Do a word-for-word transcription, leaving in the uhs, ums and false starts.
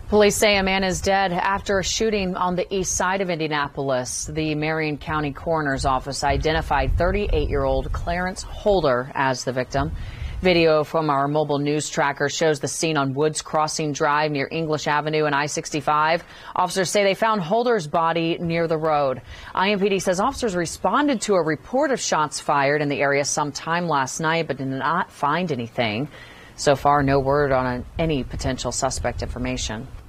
Police say a man is dead after a shooting on the east side of Indianapolis. The Marion County Coroner's Office identified thirty-eight-year-old Clarence Holder as the victim. Video from our mobile news tracker shows the scene on Woods Crossing Drive near English Avenue and I sixty-five. Officers say they found Holder's body near the road. I M P D says officers responded to a report of shots fired in the area sometime last night, but did not find anything. So far, no word on any potential suspect information.